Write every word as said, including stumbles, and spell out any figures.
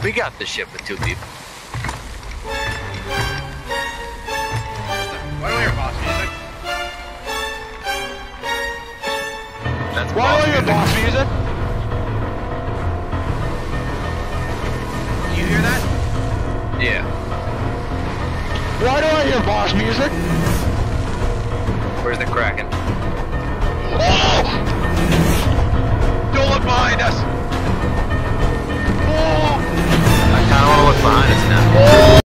We got this ship with two people. Why do I hear boss music? That's Why do I hear boss music? Do you hear that? Yeah. Why do I hear boss music? Where's the Kraken?